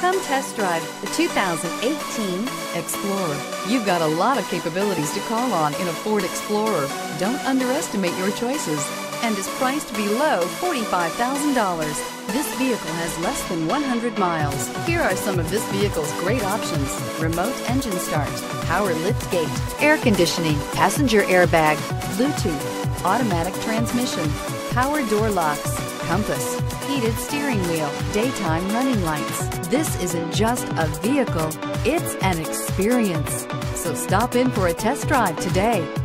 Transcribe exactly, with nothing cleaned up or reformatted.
Come test drive the two thousand eighteen Explorer. You've got a lot of capabilities to call on in a Ford Explorer. Don't underestimate your choices, and is priced below forty-five thousand dollars. This vehicle has less than one hundred miles. Here are some of this vehicle's great options: remote engine start, power lift gate, air conditioning, passenger airbag, Bluetooth, automatic transmission, power door locks, compass, heated steering wheel, daytime running lights. This isn't just a vehicle, it's an experience. So stop in for a test drive today.